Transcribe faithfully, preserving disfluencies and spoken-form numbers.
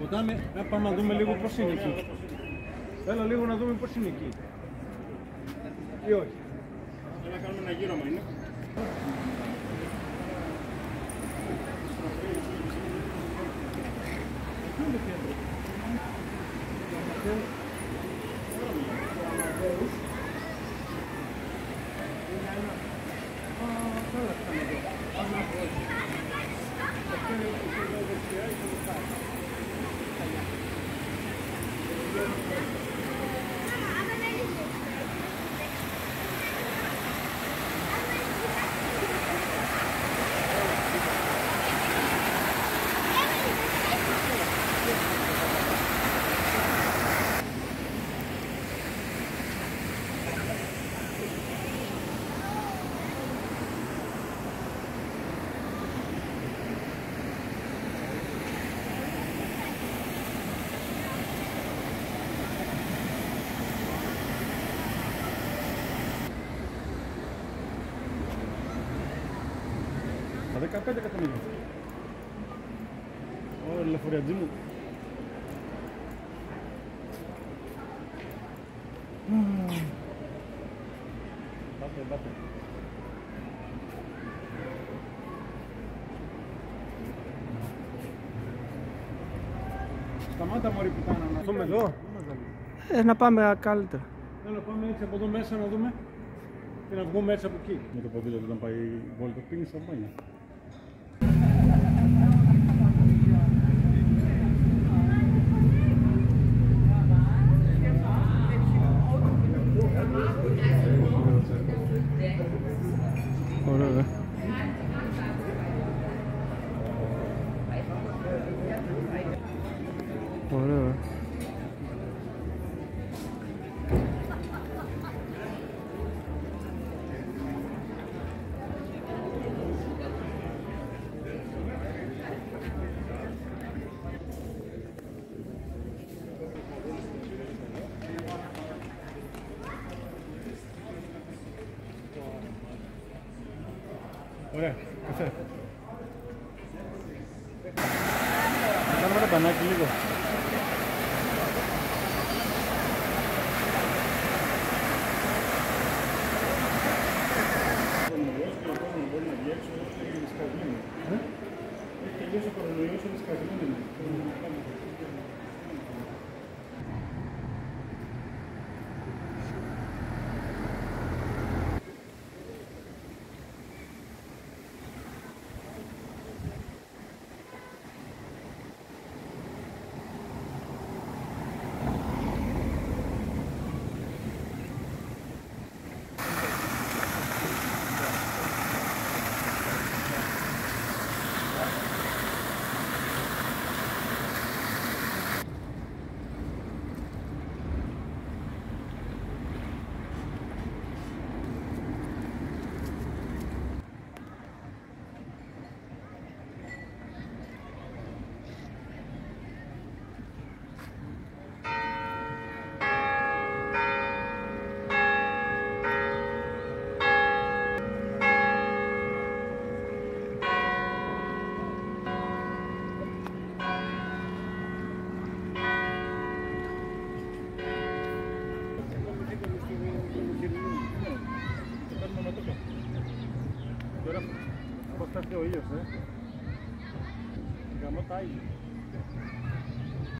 Ποτάμι, ε, πάμε να δούμε λίγο πώς είναι εκεί. Έλα λίγο να δούμε πώς είναι εκεί. Ή όχι. Να κάνουμε ένα γύρο μα είναι. Τα δεκαπέντε εκατομμύρια. Ω, λεωφοριατζή μου. Πάτε, πάτε. Σταμάτα μωρή πουτάνα, να δούμε εδώ. Ε, να πάμε καλύτερα. Έλα, πάμε έτσι από εδώ μέσα να δούμε και να βγούμε έτσι από εκεί. Με το ποδήλατο όταν πάει βόλτα πήγαινε στα μπάνια. Ωραία. Ωραία. Ωραία, καφέ. Θα κάνουμε ένα πανάκι λίγο. Έχει τελειώσει ο κορονοϊός, είναι σκασμένο. Τώρα πώς θα έρθει ο ήλιος, ε. Γαμώ τα ήλια.